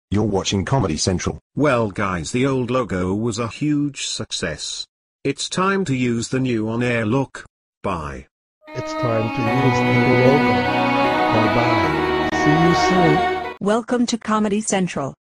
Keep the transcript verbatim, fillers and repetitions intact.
You're watching Comedy Central. Well guys, the old logo was a huge success. It's time to use the new on-air look. Bye. It's time to use the new logo. Bye bye. See you soon. Welcome to Comedy Central.